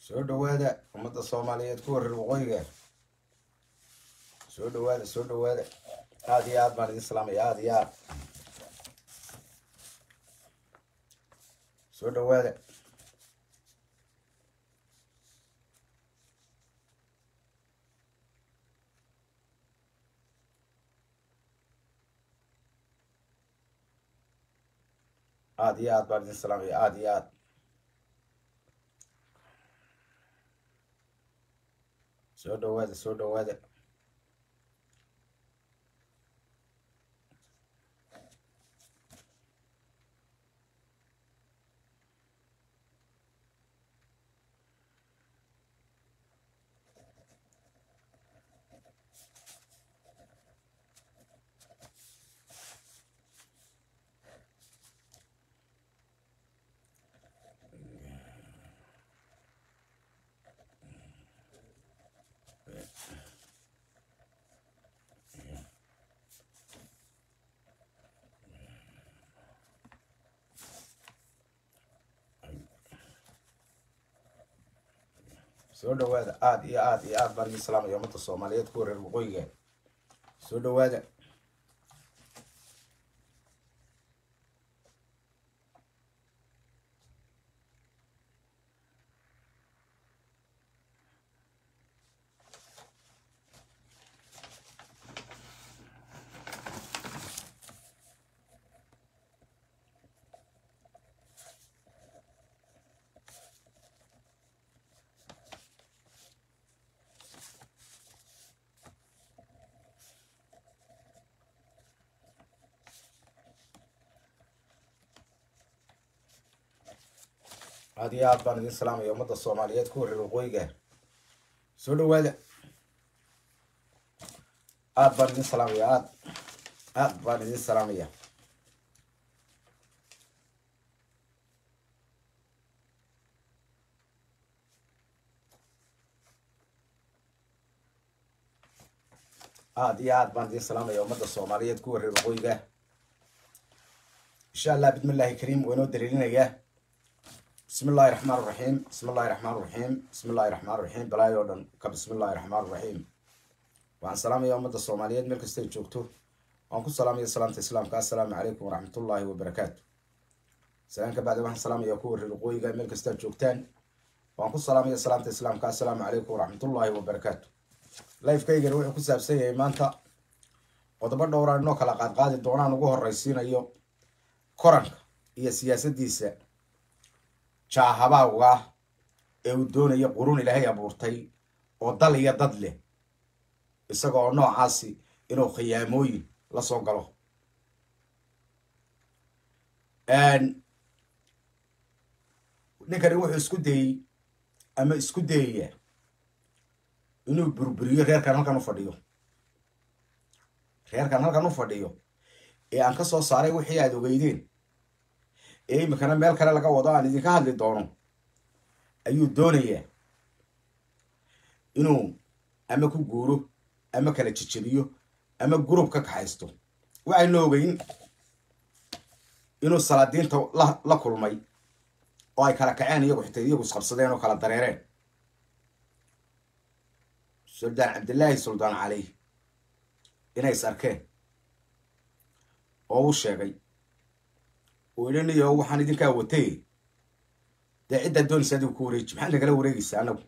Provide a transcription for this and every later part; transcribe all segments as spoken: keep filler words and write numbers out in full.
soo dhawaada ummadda Soomaaliyeed ku wareer waqooyiga soo dhawaada soo dhawaada aad iyo aad baan idin salaamay aad iyo aad soo dhawaada aad iyo aad baan idin salaamay aad iyo aad soo dhawaada soo dhawaada soo dhawaada aad iyo aad iyo aad baan idin salaamay ummadda Soomaaliyeed ku wareer waqooyiga soo dhawaada aad iyo aad baan idin salaamay ummadda Soomaaliyeed ku wareer waqooyiga soo dhawaada aad baan idin salaamay aad aad baan idin salaamay aad iyo aad baan idin salaamay ummadda Soomaaliyeed ku wareer waqooyiga insha Allah bismillaahi kariim wayno daliilinaya بسم الله الرحمن الرحيم بسم الله الرحمن الرحيم بسم الله الرحمن الرحيم بلا يودن بسم الله الرحمن الرحيم وعن سلام يا أمة الصومالية ملك استيج جوكتو وعنكم سلام يا سلامة الإسلام السلام عليكم ورحمة الله وبركاته سلام كبعد وعن سلام يا كور القوي ملك استيج جوكتان وعنكم سلام يا سلامة الإسلام السلام عليكم ورحمة الله وبركاته لايف كي جروح كسب سيء إيمانتا وضبط دوران نوك على قاد قاد الدوران وجوه الرئيسين أيو كورنك هي سياسة ديسة jaahabawga ee uu doonayo qurun Ilaahay abuurtay oo dal iyo dad leh isagoo noocaasi inuu khiyaamooyin la soo galo aan ninkani wuxuu isku dayay ama isku dayay inuu burburiyo reerkan halkan u fadhiyo reerkan halkan u fadhiyo ee aan ka soo saaray wixii aad ogeydeen ee imikana meel kale laga wado aan idinka hadli doono ayuu doonayaa inuu ama ku guuro ama kala jijibiyo ama group ka kaxaysto waxaynu ogeyn inuu salaadiinta la la kulmay oo ay kala kaceen iyagu xitaa iyagu isqabsadeen oo kala dareereen Suldaan Cabdullaahi Suldaan Cali inay sarkeen oo uu sheegay وإليني هو حن يدين كاوتي ده عدة دون سادو كوريج محل قالوا وريجس أنا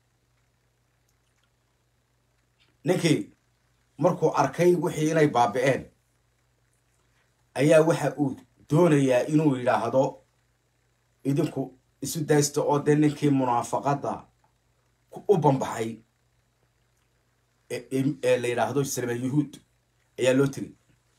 نكى مركو أركي وحي إلى بابين أيا وحى دون يا إنو إلى هذا يدينكو السوداء أو دينكي منافقة أوبن بحي اللي إلى هذا السلام اليهود أيا لوتري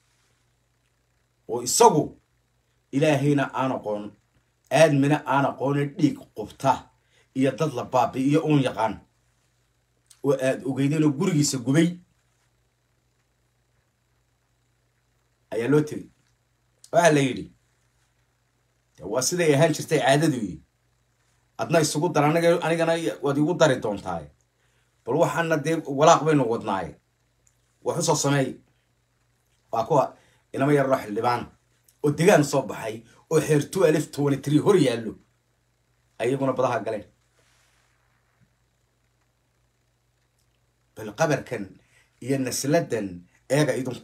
ويسقو إلهينا أنا قون آدمنا أنا قون ديك قبطة إيا تطلع بابي إيا أون يقان وقيدينو قرقي سقبي أيا لوتري وأهلا يلي واسده يهان شرتي عاددوي أدنا يسقو در أنا أنا ودي وداري دون تاي بل وحنا دي ولاق بينو ودناي وحصو السماي وأكوا إنما يروح اللبان وديغان صوبحي oo xeertu alif toban iyo three hor yaalo ayaguna badaha galeen بالقبر كان ينسلدن إيجا إيدهم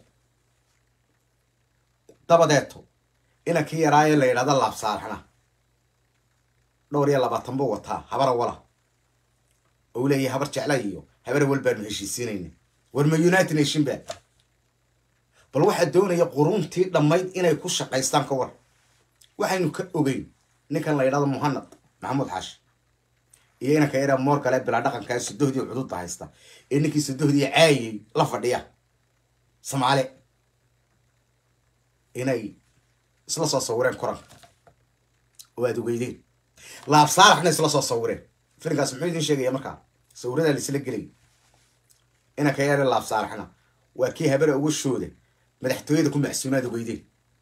طبداته إنا كي راي اللي يراد الله بصالحنا دوري الله بطنبو وطها هبر ولا أولي هبر تعليو هبر والبان هشي سنين والميونات نيشين بان بل واحد دوني يقرون تي لما يد إنا يكون شقايستان كور واحد نكوغي نكن لا يراد مهند محمود حاش إينا كيرا مور كلا بلا دقن كاي سدوه دي وحدود تهيستا إنكي سدوه دي عاي لفرديا سمعالي إناي isla soo sawireen koran waad ugeydeen laab saalaxna isla soo sawireen filinkaas muxuu idin sheegaya marka sawirada la isla gelay ina ka yar laab saalaxna waa kii habar ugu shooday madaxtooyada ku maxsuunaad ugeydeen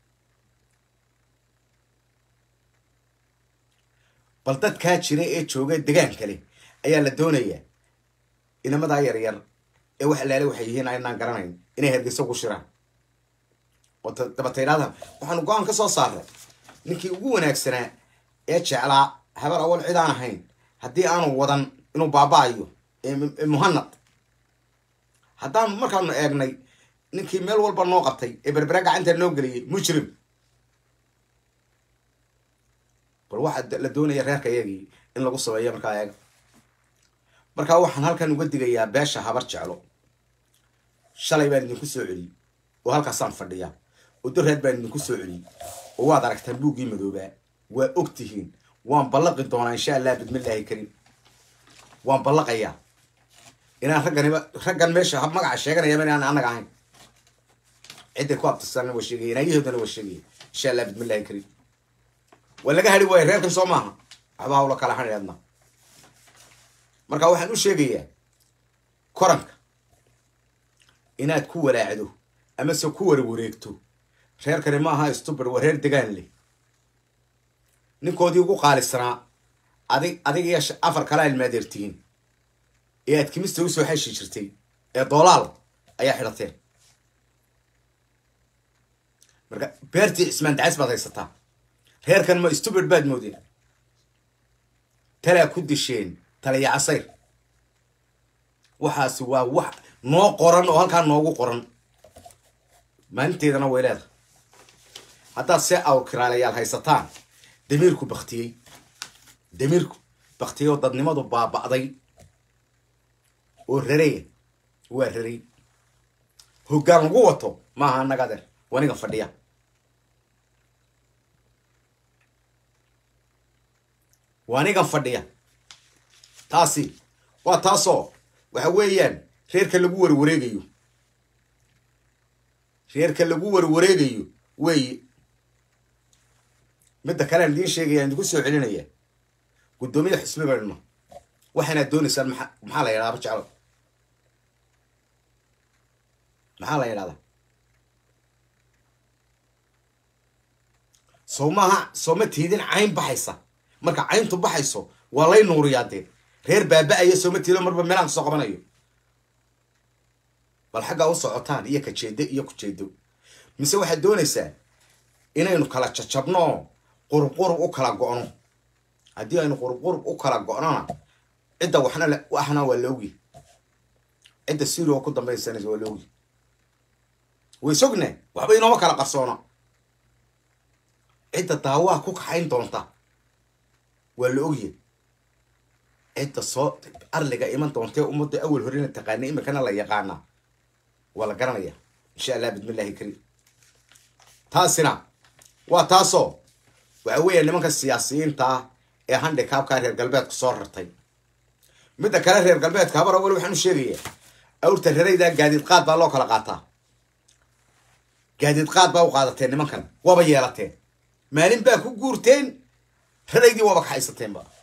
bal dadka jiray ee joogay deegaan kale ayaa la doonayaa inamada yar yar ee wax laale waxay yihiin aynaan garanayn inay Hargeysa ku shiraan وتبتيرادها وحنا قام كسر صار نكى وجونا كسرنا إيش على هبر أول عيدان هين هدي أنا وضن إنه بابايو مهند هذا ما كان أغني نكى مال والبرناقتي إبربرق عند النوجري مجرم بالواحد لدوني يرهك يجي إن لو قصوا أيام كايا بركا وحنا هل كان وجد جيا باشا هبر شعله شلي بين نكسر علي وهل كسان فرديا ودور هاد بين نكسر علي وواضح رك تنبوجي مذوبة وأكتهين وان بلغ دونا إن شاء الله بسم الله الكريم وان بلغ إياه إن أنا رجعني رجعني ماشي هم مقع الشيء يا بني أنا أنا قاعد عندك وقت السنة والشيء نيجي هذا والشيء إن شاء الله بسم الله الكريم ولا جهري وين رأيكم صومها أبغى أقول لك على حاجة عندنا مركا واحد وش يجي كرنك إنها تكون ولا عدو أما سكور وريكتو خير كريمة هاي استبر وهير دجان لي نكودي وقال السنة أدي أدي إيش أفر كلا المديرتين إيه تكمست وسوا حش شرتي إيه ضلال أي حرتين مركا بيرتي اسمه دعس بغي ستا خير كان ما استبر بعد مودي تلا كود الشين تلا يعصير وحاسوا وح نو قرن وهل كان نو قرن ما أنت إذا نويلاد هذا ساعة أو كرالي على هايستان دميركو بختي دميركو بختي وضدني ما ضبع بعضي ورري ورري هو قال قوته ما أنا قادر وأنا قفديا وأنا قفديا تاسي وتاسو وحويان خير كلبور وريجيو خير كلبور وريجيو وي مدة كلام دين شيء يعني تقول سوي علينا إياه قدومي حسبي بالنا وإحنا دوني سال مح محلا يا رابط شعر محلا يا هذا صومها صومت هيدين عين بحيصة مركا عين تبحيصه والله نور يادين غير بابا أي صومت هيدين مربى ملان صقبنا يو والحاجة وصعتان إياك تشيد إياك تشيدو مسوي واحد دوني سال إنا ينقل تشبنا قرب قرب وكلا قانون هدي أنا قرب قرب وكلا قانون إنت وإحنا لا وإحنا ولوي إنت سيرو وكنت بين سنة ولوي ويسجنا وحبينا وكلا قصونا إنت تهوى كوك حين تونتا ولوي إنت صوت أرلق إيمان تونتا ومد أول هرين التقاني مكان الله يقعنا ولا قرنية إن شاء الله بسم الله الكريم تاسنا وتاسو وعوية اللي ممكن السياسيين تا إيه هندي كاب كارير قلبات صورتين مدة كارير قلبات كابر أول وحنا شيء أول تهري ده قاعد يتقاد بالله كلا قاطع قاعد يتقاد بقى وقاطتين ممكن وبيالتين مالين بقى كجورتين هري دي وبك حيستين بقى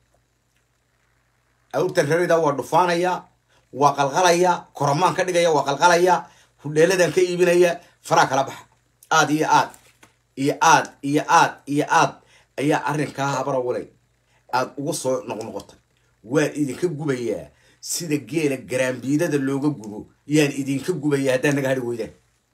أول تهري ده وردفانية وقلقلية كرمان كده جاية وقلقلية ليلة ده كي يبينية فراك ربح آد إيه آد إيه آد إيه آد إيه آد أي أرن كهبرة ولاي آد وصل نقطة وإذا كجوبية سيد الجيل الجرام بيدا اللوجو جوبو يعني إذا كجوبية ده نجاري ويدا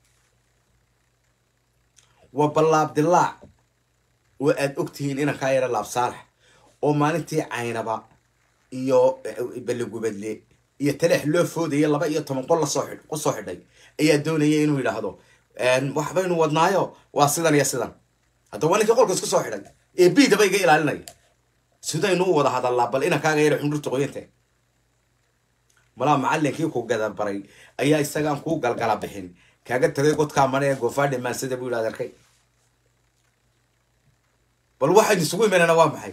وبالله عبد الله وأد أكتين إنا خير الله بصالح وما نتي عينبا يو بلجو بدلي iyo taleex loo foodaya laba iyo toban qol lasoo xidh ku soo xidhay ayaa doonaya inuu yidhaahdo waxbaynu wadnaayo waa sidan iyo sidan haddaba waa ninkii qolka isku soo xidhay ee biidaba iga ilaalinaya sidaynu u wada hadallaa bal inankaaga yara xundhurta qoyante malaa macallinkii ku gadabaray ayaa isagaan kuu galgala bixin kaaga tagay godkaa mane ee goofaadhi maansada buu yidhahda arkay bal waxaynu isugu imanana waa maxay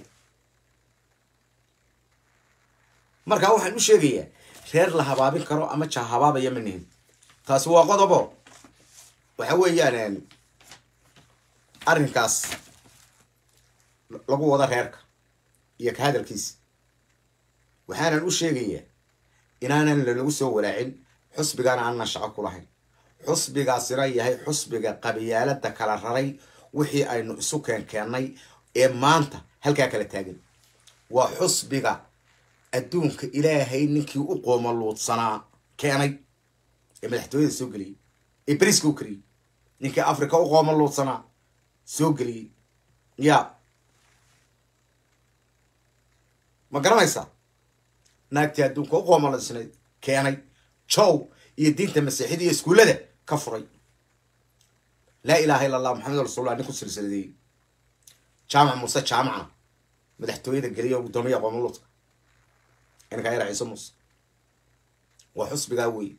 markaa waxaan u sheegayaa reer la habaabin karo ama jaa habaabaya ma nihin taasi waa qodobo waxa weeyaan arrinkaas lagu wada reerka iyo ka hadalkiisa waxaanan u sheegayaa inaanan lanagu soo walaacin xusbigaana aanan shaqo ku lahayn xusbigaasina yahay xusbiga qabiyaalada kala raray wixii aynu isu keenkeennay ee maanta halkaa kala taagan waa xusbiga adduunka ilaahay ninkii u qoomaluudsanaa keenay ee madaxtooyada soo geliyey ee beriska u kariyey ninkii africa u qoomaluudsanaa soo geliyey ya ma garanaysaa naagtii adduunka u qoomaluudsanayd keenay jow iyo diinta masiixida iyo iskuullada ka furay laa ilaaha illa allah maxamed rasuulullah nin ku silsiladeeyey jaamac muuse jaamacna madaxtooyada geliya guddoomiya qoomaluudka inankaa yara ciise muuse waa xusbigaa wey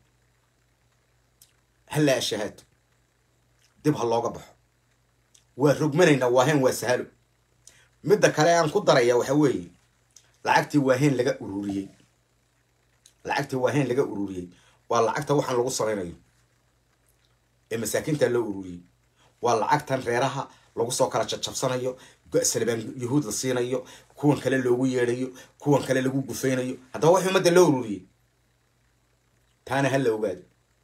halla ashahaato dib ha looga baxo waa rogmanaynaa waaheen waa sahalo midda kale aan ku daraya waxa weeye lacagtii waaheen laga ururiyey lacagtii waaheen laga ururiyey waa lacagta waxaan lagu samaynayo ee masaakiinta loo ururiyey waa lacagtan reeraha lagu soo kala jabjabsanayo salibaan yahuud la siinayo kuwan kale loogu yeedhayo kuwan kale lagu gufaynayo haddaba wax ummadda loo ururiyey taana ha la ogaado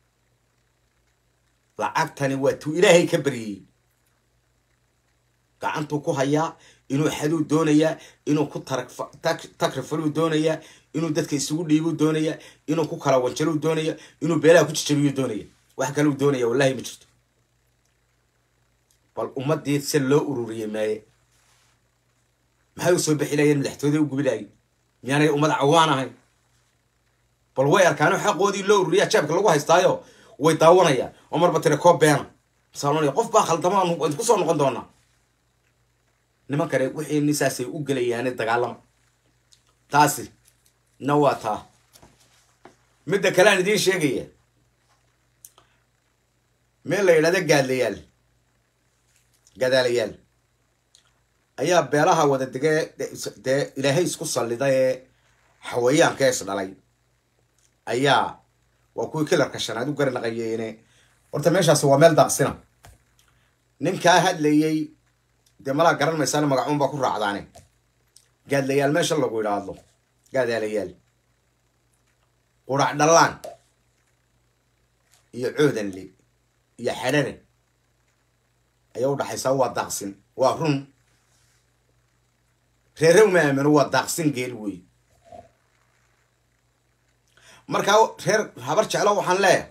lacagtani waa tuu ilaahay ka baryayey gacantuu ku hayaa inuu xaduu doonayaa inuu ku takrifaluu doonayaa inuu dadka isugu dhiibuu doonayaa inuu ku kala wanjaluu doonaya inuu beelaha ku jijabiyuu doonaya wax kaleu doonaya wallahi ma jirto bal ummadii se loo ururiyey maaye maxay u soo bixi lahayeen madaxtooyada u gubi lahayn miyaanay ummad cawaan ahayn bal way arkaano xaqoodii loo ururiyaa jeebka lagu haystaayo way daawanayaan oo marba tiri koob beena saalonaya qof baa khaldamaan waan ku soo noqon doonaa niman kale wixii nisaasay u gelayaane dagaalama taasi na waa taa midda kale aan idiin sheegaya meel la yidhahda gaadlayaal gadaalayaal ayaa beelaha wada degee dee ilaahay isku sallida ee xawayaanka is dhalay ayaa waa kuwii kilarka shanaad u garanaqayeene horta meeshaasi waa meel daaqsina ninkaa hadlayey dee malaa garan maysaane magacuun baa ku raacdaane gaadlayaal meesha lagu yidhaahdo gaadaalayaal qurac dhallaan iyo coodanle iyo xadhare ayaa u dhaxaysaa waa daaqsin waa run reerew ma aamino waa daaqsin geel wey markaa reer habar jeclo waxaan leeyahay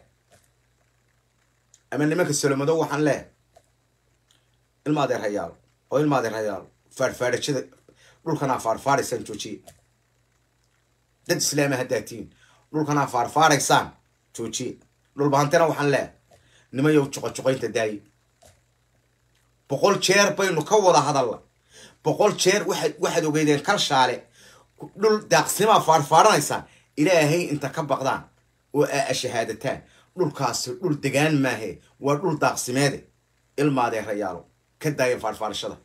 ama nimanka solomado waxaan leeyahay ilma adeer hayaalo oo ilma adeer hayaalo faadhfaadhajada dhulkanaa faarfaadhaysaan joojiye dad islaama haddaatiin dhulkanaa faarfaadhaysaan joojiye dhulbahantena waxaan leeyahay nimayow juqojuqaynta daaye boqol jeer baynu ka wada hadalla boqol jeer waxaad waxaad ogeydeen kal shaale dhul daaqsimaa faarfaadhanaysaan ilaahay inta ka baqdaan oo aa shahaadataan dhulkaasi dhul degaan maahe waa dhul daaqsimeede ilmaadee rayaalo ka daaya faarfaarashada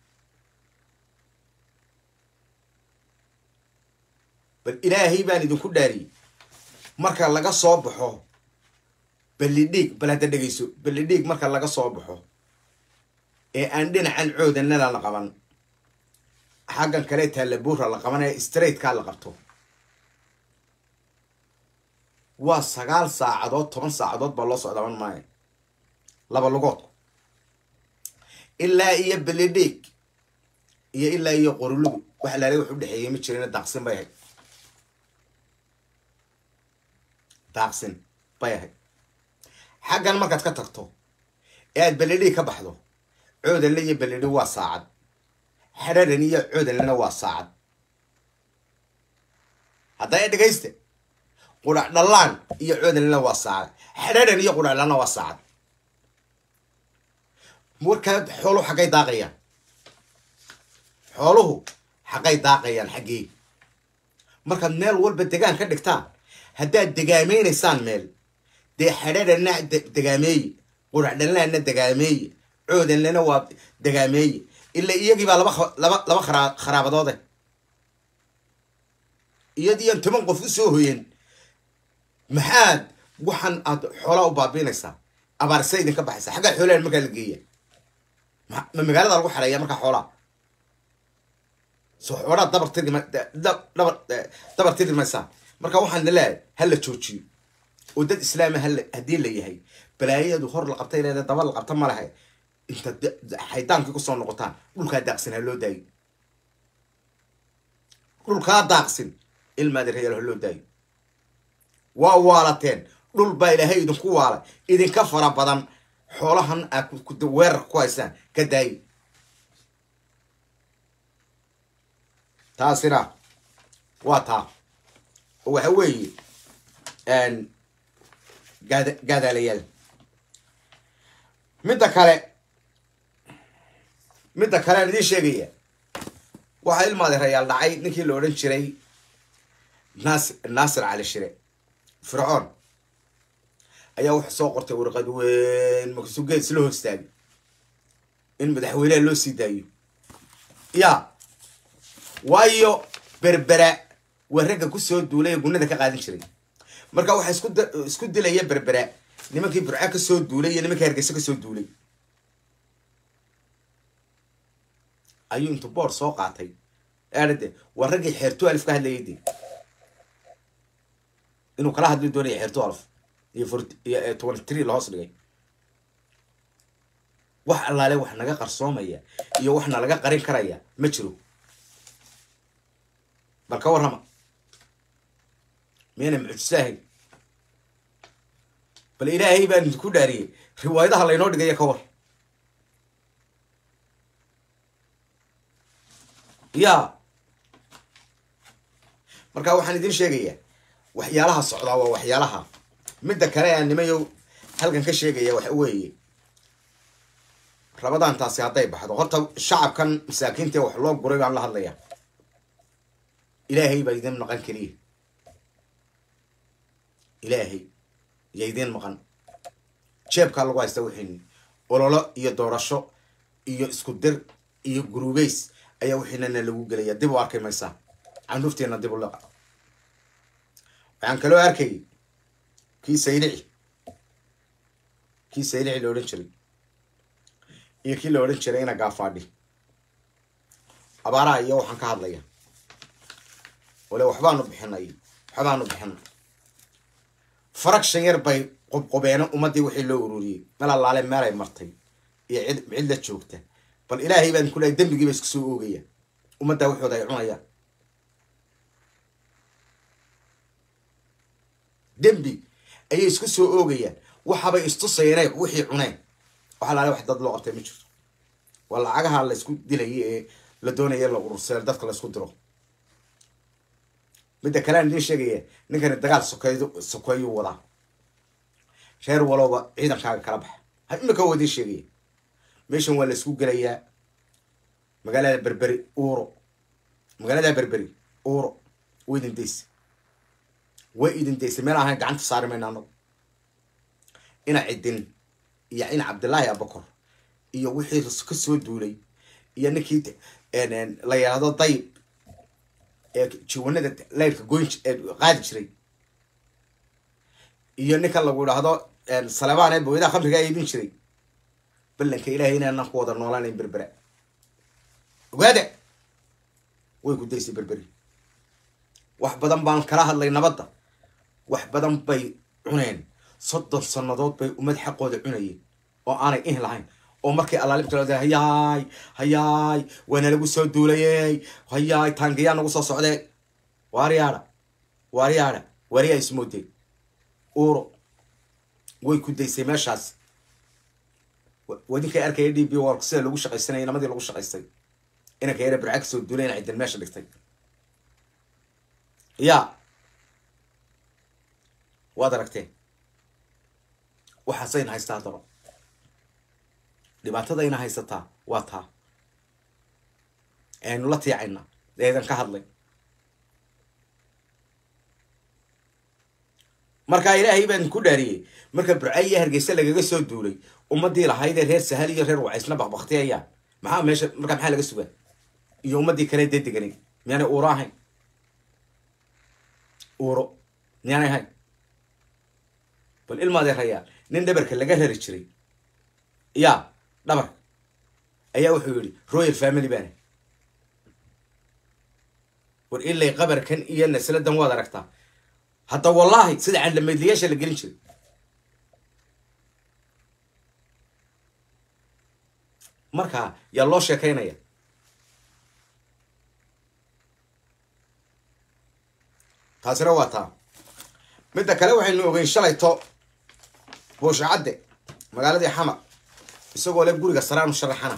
bal ilaahay baan idinku dhaariyey marka laga soo baxo ballidhiig bal hadda dhegayso ballidhiig marka laga soo baxo ee aan dhinacan coodanada la qaban xaggan kale taalabuura la qaban ee straightkaa la qabto waa sagaal saacadood toban saacadood baa loo socdaban maayo laba lugoodku ilaa iyo ballidhiig iyo ilaa iyo qorulugu wax laala wax u dhexeeyey ma jirina daaqsin bay ahayd daaqsin bay ahayd xaggan markaad ka tagto ee aad ballidhiig ka baxdo coodanle iyo ballidhiig waa saacad xadharan iyo coodanlena waa saacad haddaa dhegayste قرع دلان يعود لنا وصاعد حريرن iyo quraac lana wasaacad marka xoolo xaqay daaqayaan xooluhu xaqay daaqayaan xaqii marka meel walba deegaan ka dhigtaan hadaa deegaameynaysan meel de xareerna deegaameey quraac dhalana deegaameey coodan lana waa deegaameey illa iyagii ba laba laba laba kharaabadooda iyadii aan toban qof u soo hooyeen maxaad waxan aad xoolo u baabiinaysa abaarsa idin ka baxaysa xaga xoolaan marka la geeyo ma magaalada lagu xareeyo marka xoolaa soo xoolaa dabar tirma dabar dabar tirmaysa marka waxaan leeyahay hal la joojiyo oo dad islaam hal hadii la yahay balaayadu hor la qabtay leedahay dabar la qabta ma lahayn inta xaydaanki ku soo noqotaan dhulka daaqsin loo daayo dhulka daaqsin ilma reeyal loo daayo waa waalateen dhul baa ilaahay idin ku waalay idin ka fara badan xoolahan aad ku weerar ku haysan ka daay taasina waa taa waxa weeye een gaad gaadalayal midda kale midda kale aan idin sheegaya waxa ilmaade reeyal dhacay ninkii la oran jiray naas naasir cali shire فرعون ayaa wax soo qortay warqad weyn maksuugeed soo hoostaagay in madaxweynaha loo sii daayo ya waayo berbera waraga ku soo duulay gunada ka qaadan jiray marka waxa isku isku dilaya berbera nimankii burca ka soo duulay iyo nimankii hargeysa ka soo duulay ayuu inta boor soo qaatay aarade waragii xeerto alif ka hadlayay inuu kala hadli doonay xeerto alf iyo toban iyo three la hoos dhigay wax allaale wax naga qarsoomaya iyo waxna laga qarin karaya ma jiro balka warama meena mucjisahay bal ilaahay baan ku dhaariyay riwaayadaha la inoo dhigay ka war ya marka waxaan idin sheegayaa waxyaalaha socdaa waa waxyaalaha midda kale aan nimayo halkan ka sheegaya waxa weeye rabadaan taasi haday baxdo horta shacabkan masaakiinta wax loo guray baan la hadlayaa ilaahay baa idin maqan kaliya ilaahay yaa idin maqan jeebka lagu haysta wixii ololo iyo doorasho iyo isku dir iyo gurubeys ayaa wixina lagu galaya dib u arkay maysa canufteena dib u laqa waxaan kaloo arkay kii saylici kii saylici la oran jiray iyo kii la oran jiray ina gaafaadhi abaaraha iyo waxaan ka hadlaya wala waxbaanu bixinay waxbaanu bixinay fraction yar bay qobqobeena ummadii wixii loo ururiyay mala laale meel ay martay iyo cid cid la joogta bal ilaahay baan ku leeyahay dambigii bay isku soo oogaya ummadda waxooda ay cunayaan dembi ayay isku soo oogayaan waxabay istusayeen wixii cuneen waxa la wax dad loo qabtay ma jirto wala lacagaha la isku dilayay ee la doonayay la urursay dadka la isku diro midda kale aan idin sheegaya ninkan dagaal sokeeyo sokeeyo wada sheer walaba ciidankaaga kala bax ha imika wadi sheegay meeshan waa la isku galayaa magaalada berberi uuro magaalada berberi uuro weydin deys way idin deysay meel ahaan gacanta saarmayna anagu ina cidin iyo ina cabdullaahi abakor iyo wixii ka soo duulay iyo ninkii la yiraahdo dayb ee jiwanada leerka goyn qaadi jiray iyo ninka lagu yiraahdo salabaan ee booyada khamriga ay ibin jiray ballanka ilaahay inaan ku wada noolaanayn berbera ogaade way ku deysay berberi wax badan baan kala hadlay nabadda wax badan bay cuneen soddon sanadood bay umad xaqooda cunayeen oo aanay in lahayn oo markii allaalibta la hayaay hayaay wana lagu soo duulayay hayaay tangiya nagu soo socday waariyada waariyada wariya ismoodey uuro way ku deysay meeshaas wadinka arkay D B work sida lagu shaqaysanay namadii lagu shaqaystay ina kayra barcag soo duulayna ciidan meesha dhigtay ya وادركتين وحسين هايستا طبعا dhibaatada ina haysataa waa taa aynu la tiicayna eedan ka hadlay marka ilaahay baan ku dhaariyay marka burcay hargeysa lagaga soo duulay ummadii lahayd reer sahal iyo reer wacaysna baqbaqtiyaya maxaa meesha marka maxaa laga sugaa iyo ummadii kale dedeganay miyana uurahay uuro miyana hay bal ilmaade raya nin dhabarka laga rari jiray ya dhabar ayaa wuxuu yiri royal family baan war ilaa qabarkan iyo nasladan wada aragtaa hadda wallahi sida aan lameedliyaasha la gelin jiray marka yaa loo sheekaynaya taasina waa taa midda kale waxaynu ogeyn shalayto booshaacade magaaladii xamar isagoo leh guriga saraan u sharaxana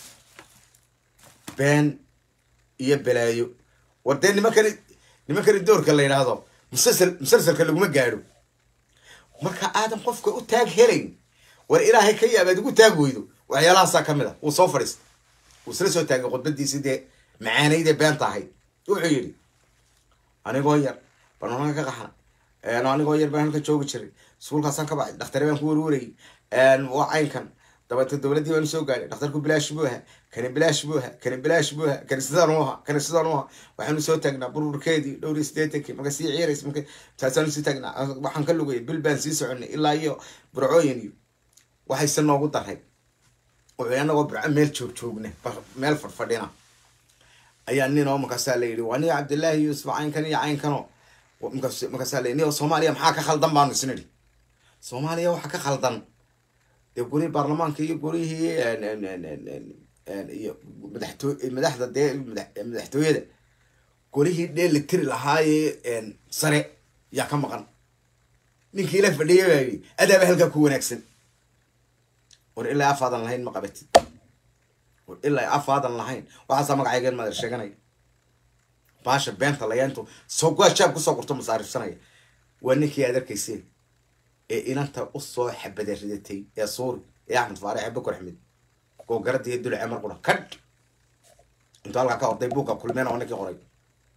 been iyo balaayo wadee nimankani nimankani doorka la yidhaahdo musalsal musalsalka laguma gaadho marka aadan qofka u taag helayn war ilaahay ka yaabaad ugu taag weydo waxyaalahaasaa ka mid a wuu soo fadhiista wuu isla soo taagay khudbadiisii dee macaanayde beenta ahayd wuxuu yidhi anigoo yar banaanka ka qaxna anigoo yar baan halka joogi jiray iskuulkaasaan ka baxay dhaktare baan ku warwarayay waa caynkan dabeetna dowladdii baan usoo gaadhay dhakhtarku bilaash buu ahaa kani bilaash buu ahaa kani bilaash buu ahaa kani sidaan u ahaa kani sidaan u ahaa waxaanu soo taagnaa burburkeedii dhowr iyo siddeetankii marka sii ciirays marka taasaanu sii taagnaa waxaan ka lugayay bil baan sii soconay ilaa iyo burcooyin iyo waxayse noogu daray wuxuu anagoo burco meel joog joogna meel fadhfadhina ayaa nin oo markaasaa la yidhi waa nin cabdillaahi yuusuf caynkan iyo caynkano markaasaa la yidhi nin oo soomaaliya maxaa ka khaldan baanu isnidhi soomaaliya waxa ka khaldan dee gurihii baarlamaanka iyo gurihii iyo madaxtoo madaxda dee madaxtooyada gurihii dheeli tiri lahaayee sare yaa ka maqan ninkii la fadhiya baa yidhi adaaba halkaa ku wanaagsan war ilaa afaadan lahayn ma qabatid war ilaa afaadan lahayn waxaasaa magacaygeen maadar sheeganaya baasha beenta layaantu soo gaashaab kusoo qorto masaarifsanaya waa ninkii aad arkayseen ee inanta u soo xabada ridatay ee suuri ee axmed faarax bakar axmed googaradii dul cumar qura kadh intuu halkaa ka orday buugga kulmeen oo ninkii qoray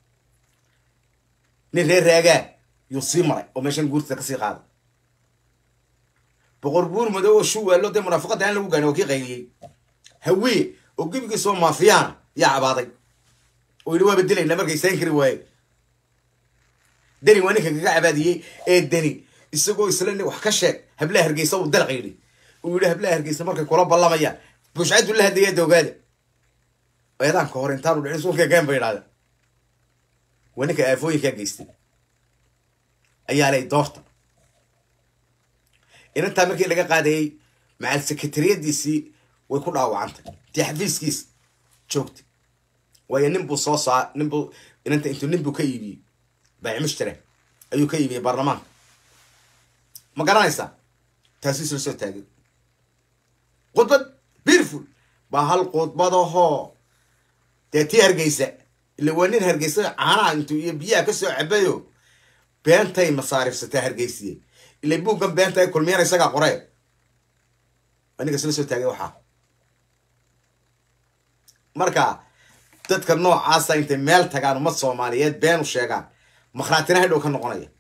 nin reer raagaa yuu sii maray oo meeshan guurtada kasii qaaday boqor buur madow oo shuwaalo dee munaafaqada aan lagu gaadhin oo kii qayliyey hawiye oo gebigiisoo maafiyaana yaa cabaaday oo yidhi waaba dilayna markay sayn kari waaye deni waa ninka kaga cabaadiyey ee deni isagoo isla wax ka sheeg hablaha hargeysa uu dalaq yidhi uu yidhi hablaha hargeysa markay kula ballamayaan bushcadu la hadaya doogaada eedaanka hore intaanu dhicin suulka gaan ba yidhahda waa ninka aafooyinkaa geystay ayaa lay doorta inantaa markii laga qaadayey macal sekatariyadiisii way ku dhaawacantay tii xafiiskiis joogtay waayo nin buu soo saa nin buu inanta intuu nin buu ka iibiyey baaci mushtara ayuu ka iibiyey baarlamaanka ma garanaysaa taasi isla soo taagay khudbad beautiful baa hal khudbadahoo dee tii hargeysa ila waa nin hargeysa caanaha intuu iyo biyaha ka soo cabayo beentay masaarifsataa hargeysiye ila buuggan beenta ay kulmiyana isagaa qoree waa ninka isla soo taagay waxaa marka dadka noocaasa intay meel tagaan ummad soomaaliyeed been u sheegaan makhraatina hadhow ka noqonaya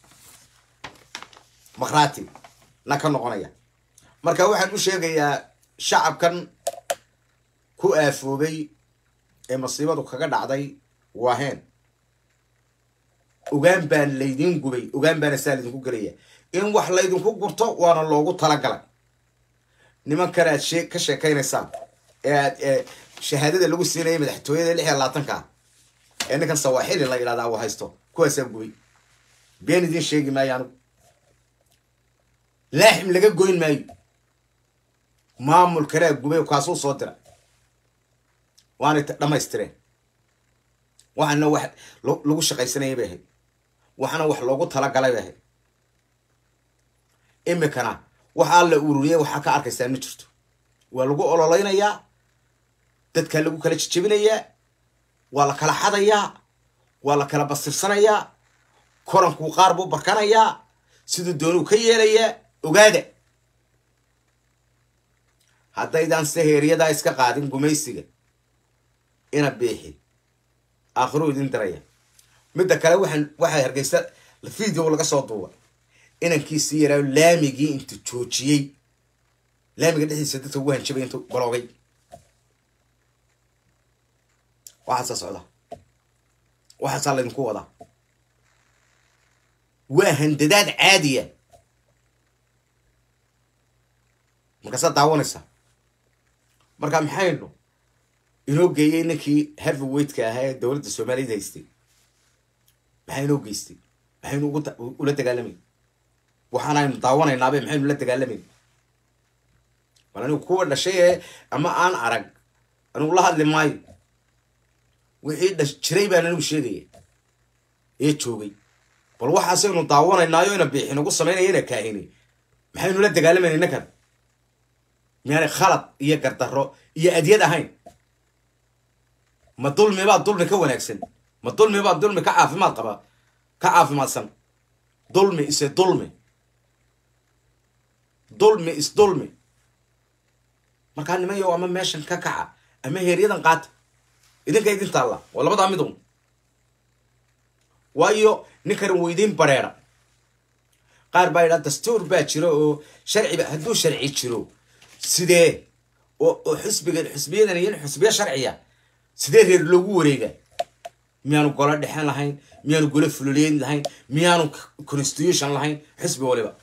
makhraati na ka noqonaya marka waxaan u sheegayaa shacabkan ku aafoobay ee masiibadu kaga dhacday waaheen ogaan baan laydin gubay ogaan baana saa laydinku gelaya in wax laydinku gurto waana loogu talagalay nimankan aad shee ka sheekaynaysaan ee aad shahaadada lagu siinayay madaxtooyada lix iyo labaatanka ee ninkan sawaaxili la yidhahdaa uu haysto kuwaasaa gubay been idiin sheegi maayo anigu laaxim laga goyn maayo maamul kalea gubay kaasuu soo dira waanay dhammaystireen waxaana wax lagu shaqaysanayay bay ahayd waxaana wax loogu talagalay bay ahayd imikana waxaa la ururiyay waxaa ka arkaysaa ma jirto waa lagu ololeynayaa dadkaa lagu kala jejebinayaa waa la kala xadayaa waa la kala basirsanayaa korankuu qaar buu barkanayaa siduu doonuu ka yeelayaa ogaada haddaydan se heeryadaa iska qaadin gumaysiga ina biixi aakhiruu idin diraya midda kale waxaan waxay hargeysa video laga soo duuba inankiisii yaraayo laamigii intuu joojiyey laamiga dhexdiisa dadka ugu hanjabay intuu baloogay waxaasaa socda waxaasaa laydinku wadaa waa handadaad caadiya markaasaa daawanaysa markaa maxaynu inoo geeyey ninkii heavyweightka ahaa ee dowladda soomaaliyad haystay maxay inoo geystay maxaynu ugu ula dagaalamayn waxaan aynu daawanaynaabay maxaynu la dagaalamayn bal anigu kuwa dhashay ee ama aan arag anigu la hadli maayo wixii dhash jiray baan anigu sheegaya ee joogay bal waxaasaynu daawanaynaayo ina biixin ugu samaynaya ina kaahini maxaynu la dagaalamayna innakan miyaanay khalad iyo gardarro iyo adyad ahayn ma dulmi baa dulmi ka wanaagsan ma dulmi baa dulmi ka caafimaad qaba ka caafimaadsan dulmi ise dulmi dulmi is dulmi markaa nimayo ama meeshan ka kaca ama heeryadan qaata idinka idin taalla waa labadaa midun waayo ninkan weydiin bareera qaar baa yidhaa dastuur baa jiro oo sharciba hadduu sharci jiro sidee oo xisbigan xisbiyadan iyo xisbiya sharciya sidee reer loogu wareega miyaanu golo dhexan lahayn miyaanu golo fulileyn lahayn miyaanu constitution lahayn xisbi waliba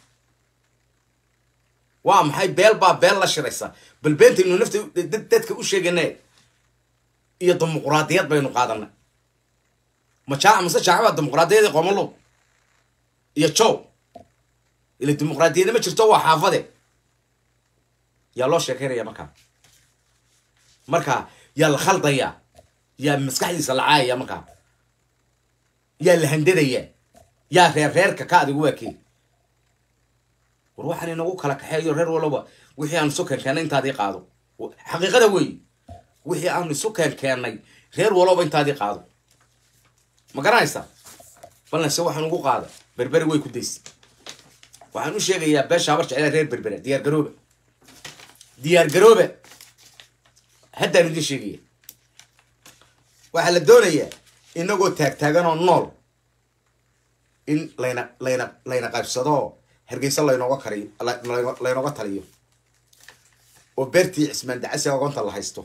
waa maxay beel baa beel la shiraysa bal beentaynu nafta dadka u sheeganay iyo dimuqraadiyad baynu qaadanay ma jaaca mase jaaca baa dimuqraadiyadii qomolo iyo jow ila dimuqraadiyadna ma jirto waa xaafade yaa loo sheekeynaya markaa markaa yaa la khaldaya yaa maskaxdiisa la caayaya markaa yaa la handadaya yaa reer reerka ka adigu waa kii war waxaan inagu kala kaxeeyo reer walba wixii aan isu keenkeenay intaadii qaado xaqiiqada weeye wixii aan isu keenkeenay reer walba intaadii qaado ma garanaysaa balnase waxaan ugu qaada berberi way ku daysay waxaan u sheegayaa beesha habar jecela reer berbera diyaar garoobe diyaar garoobe haddaan idin sheegaya waxaa la doonayaa inagoo taagtaagan oo nool in layna layna layna qaybsado hargeysa laynooga kariyo laynooga taliyo oo beertii cismaan dacasi ogonta la haysto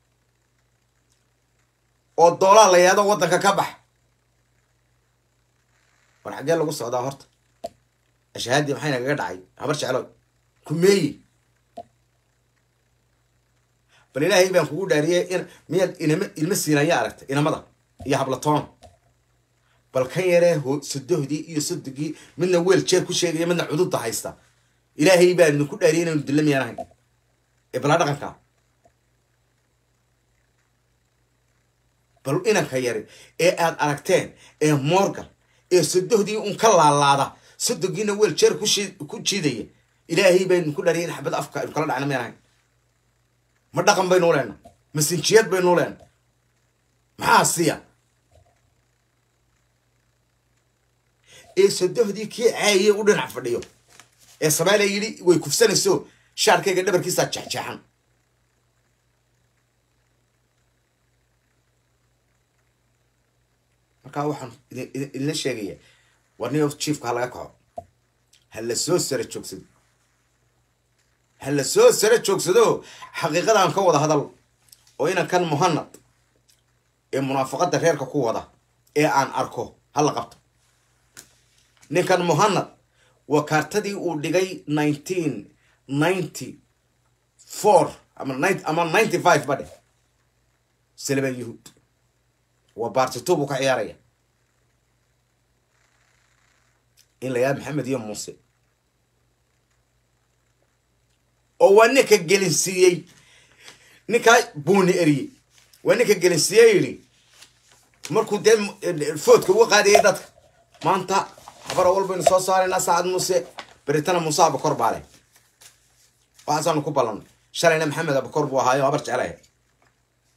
oo doolaa la yidhahdo waddanka ka bax war xaggee lagu socdaa horta ashahaadii maxay nagaga dhacay habar jeclo kumeeyi bal ilaahay baan kugu dhaariyay in miyaad inama ilma siinaya aragta inamada iyo hablatoon bal kan yaree sodohdii iyo sodogii midna weel jeer ku sheegaya midna cududda haysta ilaahay baan idinku dhaariyay inaynu dilla miyaan ahayn ee balaa dhaqanka bal inanka yari ee aad aragteen ee morgan ee sodohdii un ka laalaada sodogiina weel jeer ku jiidaya ilaahay baan idinku dhaariyay in xabad afka aynu kala dhacna miyaan ahayn ma dhaqan baynu leena ma sinjiyad baynu leena maxaa siya ee sodohdii kii caayay u dhinac fadhiyo ee Soomaaliya yiri way kufsanayso shaarkayga dhabarkiisa jaxjaxan markaa waxaan idin sheegaya warniyo chiefka laga kaco hal la soo sare joogsado hal la soo sare joogsado xaqiiqadan ka wada hadal oo ina kan muhannad ee munaafaqada reerka ku wada ee aan arko hal la qabto ninkan muhannad waa kaartadii uu dhigay nineteen ninety four ama ama ninety five badhe Salman Yuhud waa baartito buu ka ciyaaraya in la yaa Maxamed iyo Muuse oo waa ninka gelinsiiyey ninka buuni eriyey waa ninka gelinsiiyey yiri markuu dee foodka uga qaadayay dadka maanta habar walba inuu soo saarayna Saad Muuse beritana Muuse Abukar baale waxaan ku balan shalayna Maxamed Abukar buu ahaayo habar jeclay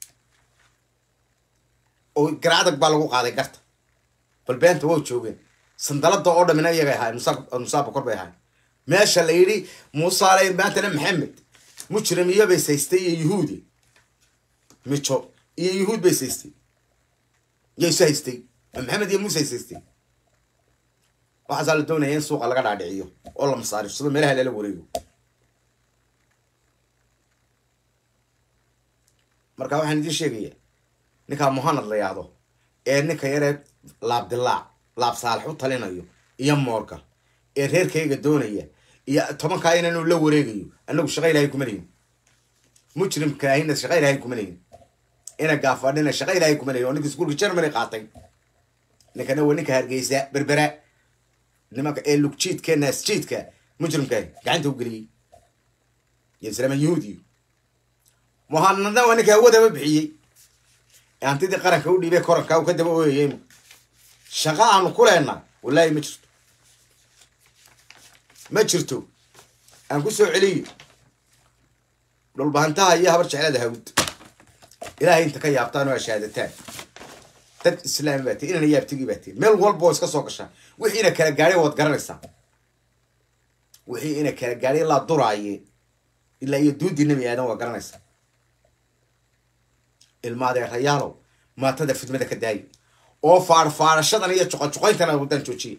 oo garaadag baa lagu qaaday garta bal beenta wuu joogeen sandalada oo dhamina iyaga ahay musaab musaab kor bay ahay meesha la yiri Muuse alayhi baantana Maxamed mujrim iyo bay saystay yahuudi micho iyo yahuud bay saystay yay saystay Maxamed iyo Muuse saystay waxa sal doonayeen suuqa laga dhaadhiciyo oo la masaarifsado meelaha la wareego marka waxaan idin sheegayaa ninka Muhammad la yaado ee ninka yare laab dilaa laab saalax u talinayo iyo moorka ee reerkayga doonaya iyo tobanka inaan la wareegayo anagu shaqo Ilaahay kuma leeyin mujrimka ayna shaqo Ilaahay kuma leeyin ina gaafadina shaqo Ilaahay kuma leeyin ninka iskuulka Germany qaatay ninkana waa ninka Hargeysa berbera nimanka ee lugjiidka naasjiidka mujrimka gacanta u galiyay yeesrama yahuudi Muhammad waa ninka wada bixiyay antidii qaranka u dhiibay koranka uu ka daba ooyay shaqa aan ku leenahay wallahi ma jirto ma jirto aan ku soo celiyo dul baantaha iyo habar jeclada hawd ilaahay inta ka yaabtaan oo shahaadataan dad islaam baati inana yaabtigi baati meel walba iska soo gashaa wixii ina kala gaaray wad garanaysaa wixii ina kala gaaray la duraaye ilaa iyo duudi nabi aadan waa garanaysaa ilmaade rayaalo maatada fidmada ka daay oo faar faarashadan iyo juqo juqayntana wadan joojiye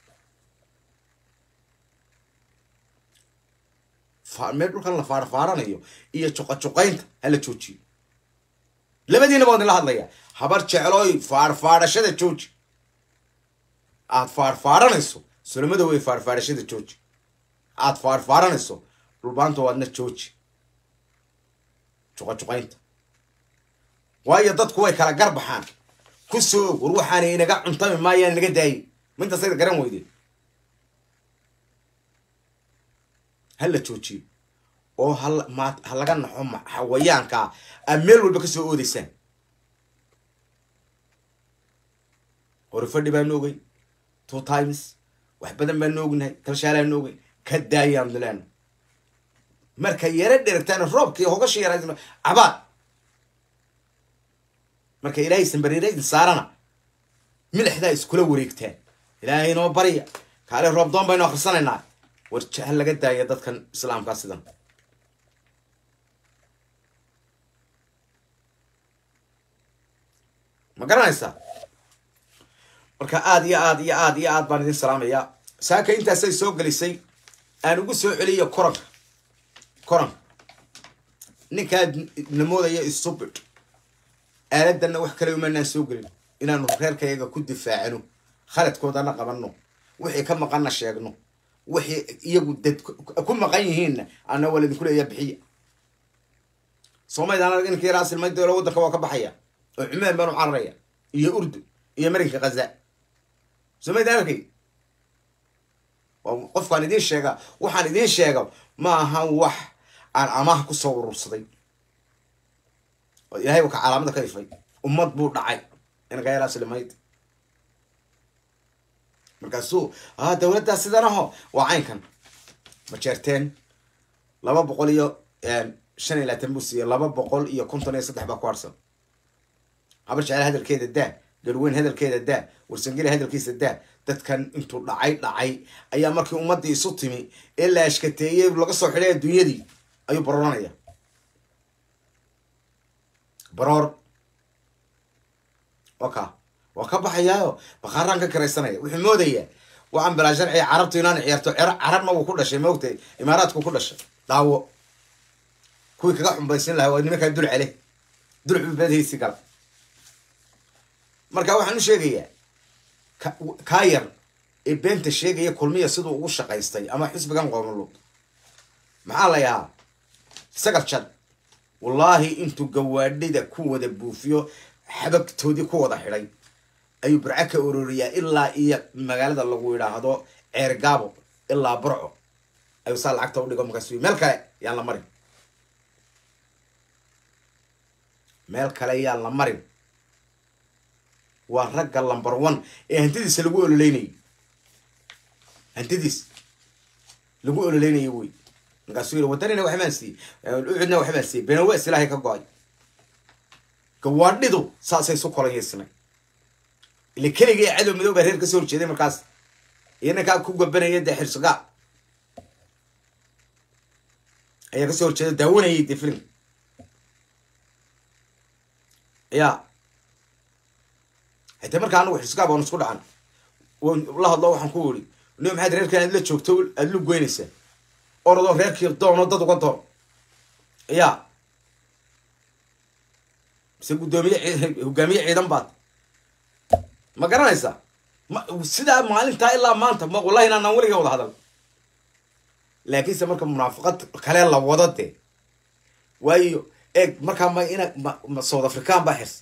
faarmeel dhulkan la faar faaranayo iyo juqo juqaynta hala joojiye labadiina baan la hadlaya habar jeclooy faar faarashada jooji aad faar faaranayso sulamada way faar faarashada jooji aad faar faaranayso dhulbaanta waadna jooji juqo juqaynta waayo dadku way kala garbaxaan ku soo war waxaan inaga cuntami maayaan naga daayay minta sayda garan weyday hal jooji oo hal ma halaga naxo xawayaanka ameel walba ka soo oodeysaan horfadhi baan noogay two times wax badan baan noognahay talshaalaan noogay ka daayaan dilaan marka yara dhirtaan roobkii hoga shiiraysan abaa marka ilaahay sanbariiray saarana milixda iskula wareegtaan ilaahay noo bariya kaale roob doon baynu akhrisanaynaa war jahal laga daaya dadkan islaamka sidan ma garanaysaa marka aad iyo aad iyo aad iyo aad baan idin salaamayaa saaka intaasay soo gelisay aan ugu soo celiyo koranka koranka ninkaa namoodaya stupid aaladana wax kale uma naan soo gelin inaanu reerkayaga ku difaacino khaladkoodana qabanno wixii ka maqanna sheegno wixii iyagu dad ku maqan yihiin ana wala idin kuleeya bixiya Soomaaliya in kii raasil ma dawlad wadanka waa ka baxaya oo Cumaan baan u cararaya iyo Urdu iyo Mareykanka Gaza Soomaaliya arkay waa qofkaan idin sheega waxaan idin sheega ma aha wax aan amaah ku soo urursaday ilaahay waka calaamada ka ifay ummad buu dhacay in ka yara salamayd markaasuu ah dawladda sidanaho waa caynkan ma jeerteen laba boqol iyo shan iyo labaatan buu siiyay laba boqol iyo konton iyo saddex baa ku harsan habar jecel hadalkeeda daa galweyn hadalkeeda daa warsangeli hadalkiisa daa dadkan intuu dhacay dhacay ayaa markii ummadii isu timi ee la ashkateeyay laga soo xidhay adduunyadii ayuu baroranaya برور وكا وكا بحياو بخاران كريسانيا وحي موديا وعن بلا شرعي عربتو ينان عيارتو عربنا وكل شيء موقتي اماراتكو كل شيء داو كوي كغا خنبيسين لها ودني marka dul cele dul xubadiisi kala marka waxaan u sheegaya kaayar ee beenta sheegaya kulmiya sidoo ugu shaqaystay ama xisbigan qoomuluud maxaa la yaa sagal chad wallahi intu gawaadhida ku wada buufiyo xabagtoodii ku wada xidhay ayuu burcaka ururiyaa ilaa iyo magaalada lagu yiraahdo Ceergaabo ilaa Burco ayuu saa lacagta u dhigo markaas meel kale yaan la marin meel kale yaan la marin waa ragga number one ee hantidiisa lagu ololeynay hantidiis lagu ololeynay way markaas uu wadanina wax ma si uudna wax ma si beenawe islaahay ka go'ay gawaadhidu saasay soo kolaysan ile kaliya cadow madow reer ka soo horjeeday markaas inankaa ku gabanaya dee xirsigaa ayaa kasoo horjeeda daawanayay dee filim ya حتى مركا أنا وحسكاب ونسكت عنه والله الله وحن كوري اليوم هذا رير كان اللي شوفته اللي جوينسه أرضه رير كيرتون نضد وقطر يا بس جميع جميع عيدان بعض ما قرنا إسا ما سيدا معلم تا إلا ما أنت ما والله أنا نقول يا هذا لكن سمركا منافقات خلال الله وضده وأيو إيه مركا ما إنا ما صوت أفريقيا بحس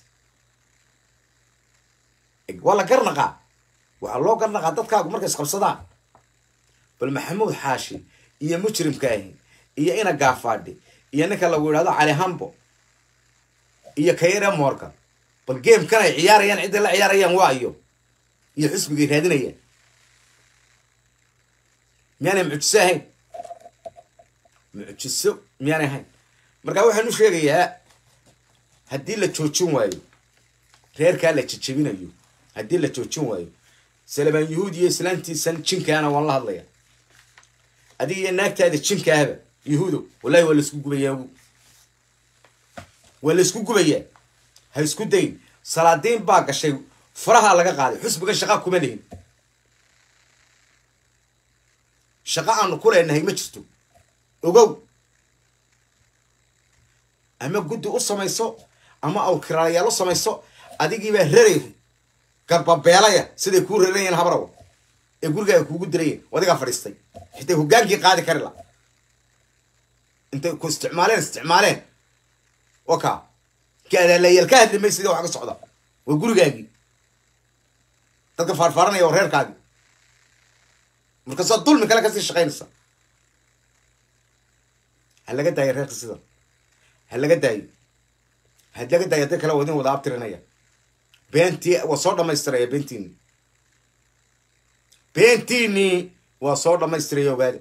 ولا قرنقة وعلو قرنقة dadkaagu markay isqabsadaan bal maxamuud xaashi iyo mujrimkaahi iyo ina gaafaadhi iyo ninka lagu yiraahdo cali hambo iyo kayra moorka bal game kan ay ciyaarayaan cid la ciyaarayaan waayo iyo xisbiga raadinayaan miyaanay mucjisahayn mucjiso miyaanay hayn marka waxaan u sheegayaa haddii la joojin waayo reerkaa la jajabinayo haddii la joojin waayo salabaan yahuud iyo islaantiisan jinkaana waan la hadlayaa adiga iyo naagtaada jinkaaba yahuudo wallahi waa la isku gubayaa waa la isku gubayaa ha isku dayn salaadiin baa gashay faraha laga qaaday xusbiga shaqa kuma lihin shaqa aanu ku leenahay ma jirto ogow ama guddi u samayso ama aw kiraalayaal u samayso adigii baa reeray garbabeelaya siday ku reerayeen habraw ee gurigaaga kuugu dirayeen wadiga fadhiistay xitaa hogaankii qaadi kari la inta ku isticmaaleen isticmaaleen waka kaada la yelka hadlimay sidii wax ka socda waa gurigaagii dadka faarfaaranaya oo reerkaagii marka soo dulmi kale kasii shaqaynaysa hal laga daayo reerka sida hal laga daayo hal laga daayo dadka kale wadin wada abtirinaya بنتي وصورة ما يستريه بنتيني بنتيني وصورة ما يستريه وقال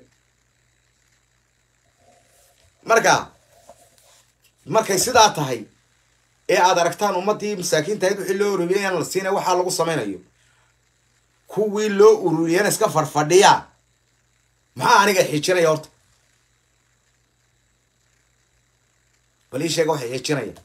مركا مركا يسيدا تهي ايه عاد ركتان امتي مساكين تهيدو حلو ربيان لسينا وحا لغو سمين ايو كوي لو وروليان اسكا فرفاديا ما انيقا حيجينا يورت ولي شيقو حيجينا يورت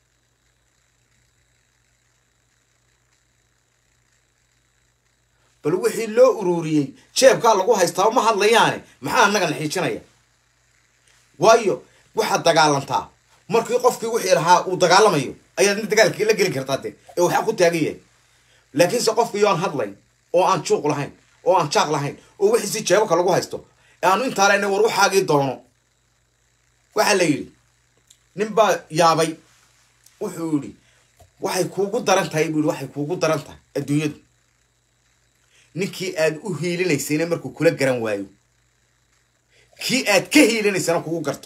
bal wixii loo ururiyay jeebka lagu haystaa ma hadlayaan maxaa anaga naxiijinaya waayo waxa dagaalantaa markii qofkii wixii rahaa uu dagaalamayo ayaa dagaalkii la gali kartaa ee waxa ku taagayay laakiin se qofkii aan hadlay oo aan juuq lahayn oo aan jaaq lahayn oo wixii si jeebka lagu haysto aanu inta leena war waxaagii doono waxa la yiri ninba yaabay wuxuu yiri waxay kuugu daran tahay buu waxay kuugu daran tahay adduunyadu ninkii aad u hiilinaysayna markuu kula garan waayo kii aad ka hiilinaysana kugu garto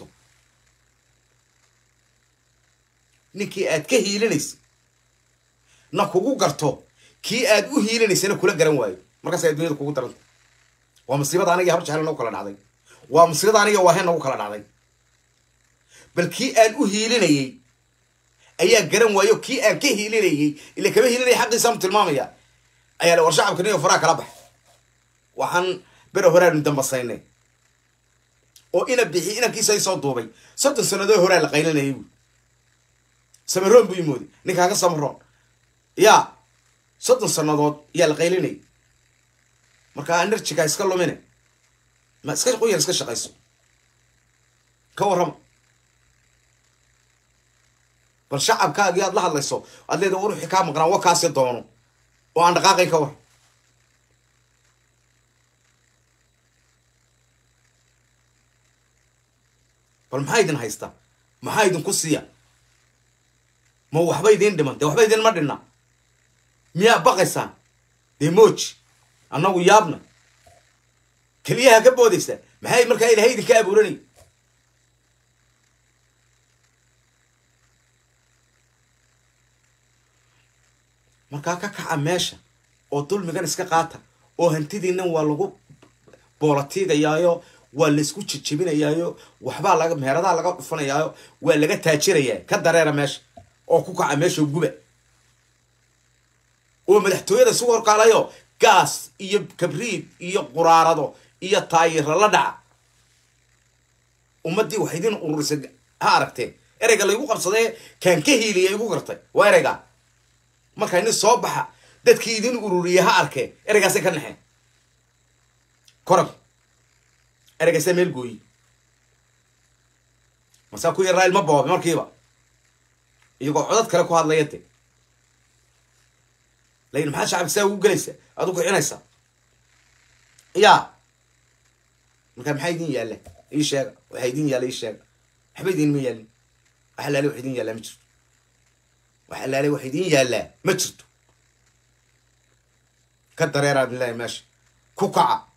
ninkii aad ka hiilinaysay na kugu garto kii aad u hiilinaysana kula garan waayo markaas ay adduunyada kugu daranta waa musiibada aniga hab jecel nagu kala dhacday waa musiibada aniga waa heen nagu kala dhacday bal kii aad u hiilinayay ayaa garan waayo kii aan ka hiilinayay ila kaba hiilinay xaqiisa ma tilmaamaya ayaa war shacabka niyo faraa kala bax waxaan bero horaan dambasaynay oo ina bixi ina kiisay soo duubay soddon sanado hore la qaylinayay samaroon buu yimoodi ninka ka samaroon ya soddon sanadood yaa la qaylinayay marka energy-ga iska lumine ma iska qoyar iska shaqayso ka warram bal shacabkaaga aad la hadlayso aad leedahay wuxuu ka maqnaa waa kaasi doono oo aan dhaqaaqay ka war bal maxay idin haysta maxay idin ku siiya ma waxba idin dhiman de waxba idin ma dhinna miyaa baqaysaan dee mooji annagu yaabna keliyaha ka boodaysa maxay markaa ilaahay idinka abuuranay markaa ka kaca meesha oo dulmigan iska qaata oo hantidiinnan waa lagu boolatiigayaayo waa laisku jijibinayaayo waxbaa laga meeradaa laga dhufanayaayo waa laga taajirayaa ka dareera meesha oo ku kaca meesha guba oo madaxtooyada isu horkaalayo gaas iyo kabriid iyo quraarado iyo taayiro la dhaca ummadii wax idin ururisay ha aragteen ereyga laygu qabsaday kan ka hiiliyay igu gartay waa ereyga marka in soo baxa dadkii idin ururiyay ha arkeen ereygaas ka naxay korab ereygaas meel gooy masa ku yaray ma boob markiiba iyago codad kale ku hadlayay لكن ما حدش عارف يسوي جلسة أدوك عنيسة يا مكان حيدين يلا إيش هذا وحيدين يلا إيش هذا حبيدين مين يلا وحلالي وحيدين يلا متشرت وحلالي وحيدين يلا متشرت كتر يا رب الله ماشي كوكعة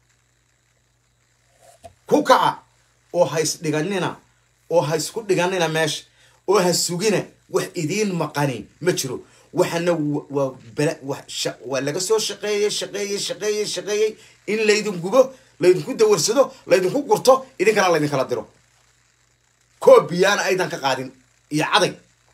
كوكعة أو هيس دجاننا أو هيس كل دجاننا ماشي أو هالسجينة وحيدين مقانين متشرو وحنا وبلا وش ولا قصوا شقية شقية شقية شقية إن لا يدوم جوبه لا يدوم كده ورسده لا يدوم كده قرطه إذا كان الله يدين خلاص درو كوبيان أيضا كقاعدين يعضي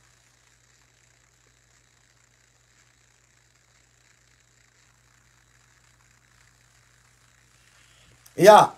يا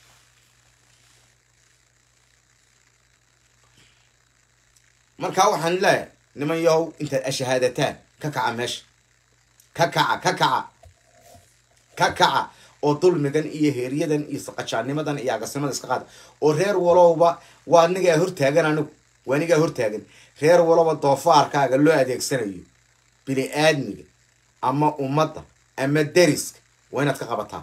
مركا وحن لا لما يهو انت الشهادتان ككعة ماشي ككعة ككعة ككعة oo dulmigan iyo heeriyadan iyo saqajaanimadan iyo agasimada iska qaad oo reer walowba waa niga hor taagan anigu waa niga hor taagan reer walowba doofaarkaaga loo adeegsanayo bini aadmiga ama ummadda ama dariska waa inaad ka qabataa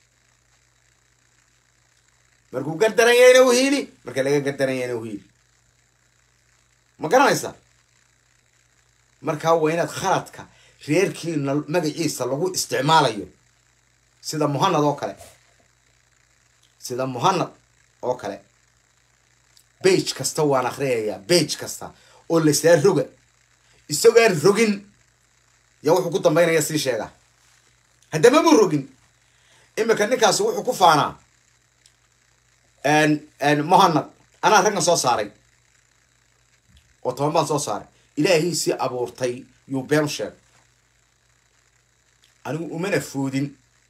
markuu gardarayayna uu hiili marka laga gardarayayna uu hiili ma garanaysaa marka waa inaad khaladka reerkiina magaciisa lagu isticmaalayo sida muhanad oo kale sida muhanad oo kale page kasta waan akhriyayaa page kasta oo la soo roga isagoo rogin yaa wuxuu ku dambeynaya si sheega hadaba ma rogin imika ninkaas wuxuu ku faanaa an an muhanad ana ragna soo saaray oo toban soo saaray ilaahi si abuurtay yu been sheeg anigu umana foodin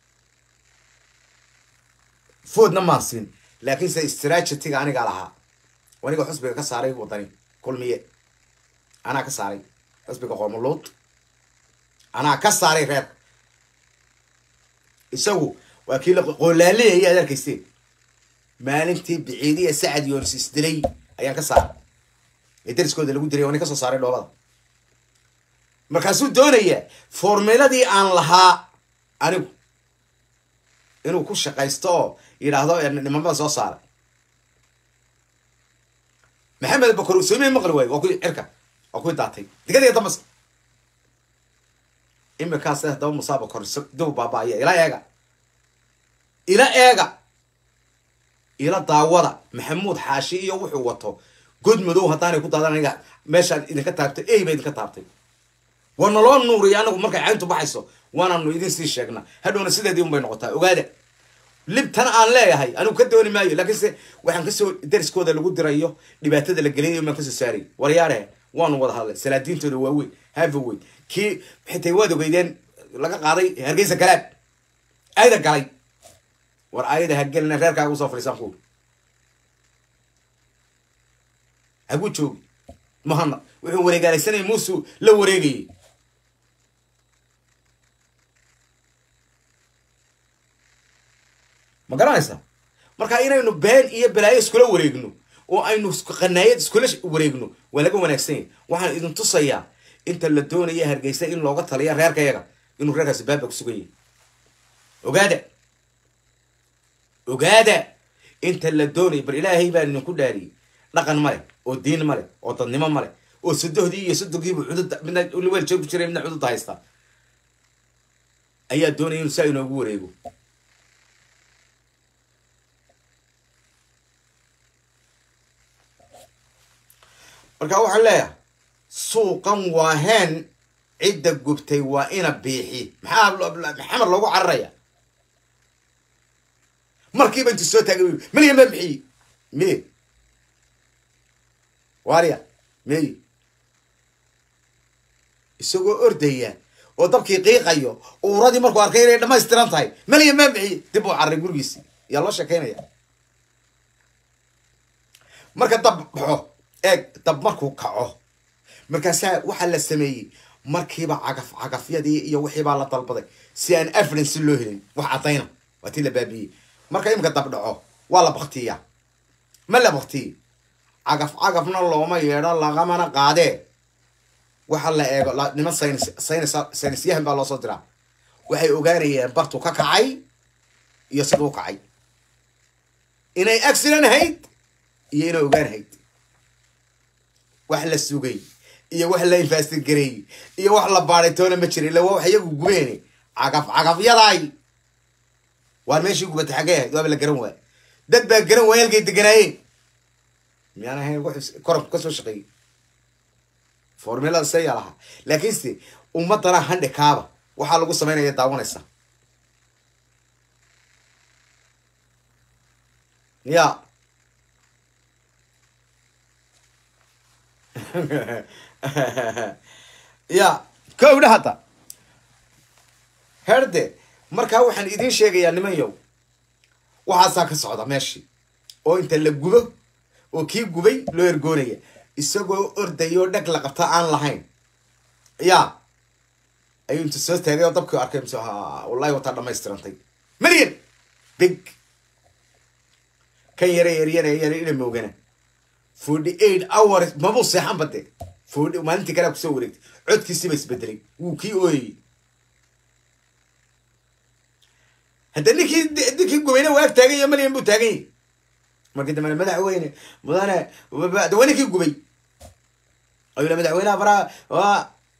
فود نماسين لكن سيستراجع تيجي أنا قالها وأنا قاعد حسب كساري وطني كل مية أنا كساري حسب كقوم اللوط أنا كساري غير يسووا وأكيد قول لي هي ذلك يصير ما ننتي بعيدية سعد يونس يستري أيام كسار يدرس كود اللي قدري وأنا كسر صاري لو بعض مركزو دونية فورميلا دي أنا لها أنا إنه كل شيء قيستو يلاحظوا إن ما بس صار محمد بكر وسمي مغلوي وأكو إركا أكو داتي دقيقة يطمس إما كاسة دو مصاب بكر دو بابا إلى إيجا إلى إيجا إلى داورة محمود حاشي يوحي وطه قد مدو هتاني كنت هذا نيجا ماشى إذا كتبت إيه بيد كتبت وانا لون نوري أنا ومركع عينته بحسه وانا إنه يدين سي شقنا هذول السيدة ديهم بينقطع وقاعد لبت أنا عن لا هاي أنا كدوني مايو لكن سي وحن كسو درس كود اللي قد رأيه لبعتد اللي قليل يوم كسو ساري ورياره وانا وضع هذا سلاتين تدووي هافوي كي حتى يوادو بيدين لقى قاضي هرجيس كلام أيضا قاي ور أيضا هجلنا غير كعو صفر يسافون أقول شو مهنا وهو ورجال السنة موسو لو ورجي ما قرأنا marka inaynu been iyo balaayo iskula wareegno oo aynu isku qanaayad iskula wareegno walaga wanaagsan waxaan idin tusayaa inta la doonayo hargeysa in looga taliyo reerkayaga inuu reerkaas baabka ku sugan yahay ogaada ogaada inta la doonayo bar ilaahay baan idinku dhaariyay dhaqan male oo diin male oo dadnimo male oo sadohdii iyo sadogii cudud midna weel joog jiray midna cudud haysta ayaa doonaya inuu saa inoogu wareego marka waxaan leeyahay suuqan waa heen cidda gubtay waa ina biixi maxaa maxamar loogu cararaya markiiba intuu soo taagay milyan baa bixiyey miye waariya miye isagoo ordaya oo dabkii qiiqayo uuradii markuu arkay inay dhammaystiran tahay malyan maa bixiyey dib uu carray gurigiisii yaa loo sheekaynaya marka dab baxo eeg dab markuu kaco markaasaa waxaa la sameeyey markiiba cagaf cagafyadii iyo wixii baa la dalbaday si aan evidence loo helin wax caddayna waa tii la baabiyey marka imika dab dhaco waa la baktiyaa ma la baktiye cagaf cagafna looma yeedho lagamana qaadee waxa la eego niman saynis saynis saynisyahan baa loo soo diraa waxay ogaanayeen bartu ka kacay iyo siduu kacay inay accident ahayd iyo inay ogaan ahayd wax la sugay iyo wax la investigate iyo wax la baaray toona ma jirin la wax iyagu gubeen cagaf cagafyaday waa meeshii gubata xagee waa la garan waay dad baa garan waayelkay deganaayeen miyaan ahayn wax koran ka soo shaqeeyay formula sayalaha laakiin si ummadana hande kaaba waxa lagu sameeynaya daawanaysa ya ya kowda hata herde marka waxaan idin sheegayaa niman yow waxaasaa ka socda meeshii oo inta la gubo oo kii gubay loo ergoonaya isagoo ordayo dhag la qabta aan lahayn ya ayuu inta soo taagay oo dabkii arkay mse ha wallahi wataa dhammaystirantay malyan big kan yare yaryare yare ina moogana forty eight hours mabuu seexan bade forty maalintii kale kusoo wareegtay codkiisii ba isbedelay wuu kii ooyey hadda ninkii ninkii gubayna waag taagay iyo malyan buu taagay markii dambe madaxweyne mudane dawanikii gubay ayuu la madaxweynaha faraa waa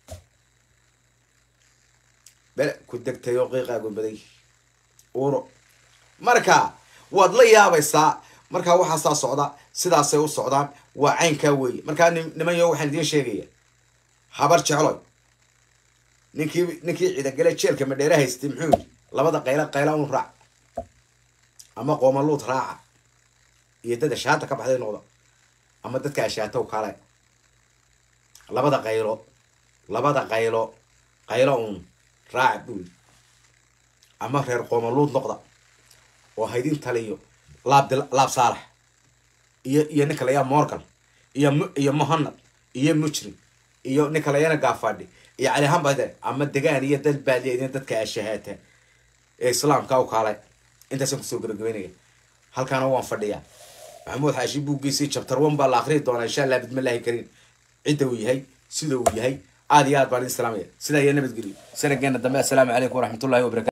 bele ku degtay oo qiiqaa gumbaday uuro marka waad la yaabaysaa marka waxaa saa socda sidaasay u socdaan waa caynkaa weeye markaa niman yo waxaan idiin sheegaya habar jecloy ninkii ninkii ciidagale jeelka madheere haystay muxuu yidhi labada qayla qayla un raac ama qoomaluud raaca iyo dad ashaata ka baxday noqda ama dadka ashaatow kale labada qaylo labada qaylo qaylo un raac buu ama reer qoomaluud noqda oo haydin taliyo laab laab saalax iyo iyo ninka la yaa morgan iyo iyo muhammad iyo mujrim iyo ninka la yana gaafadhi iyo cali hambade ama degaan iyo dad baadiyeed dadka ashaata ee islaamka oo kale intaas ku soo gabagabeynaya halkaana waan fadhiyaa maxamuud xaashi buugiisii chapter one baa la akhriyi doonaa insha allah bidmillaahi kariim cidda uu yahay sida uu yahay aad iyo aad baan islaamaya sida iyo nabadgelyo sanageena dambe assalaamu calaykum waraxmatullaahi wabarakaatu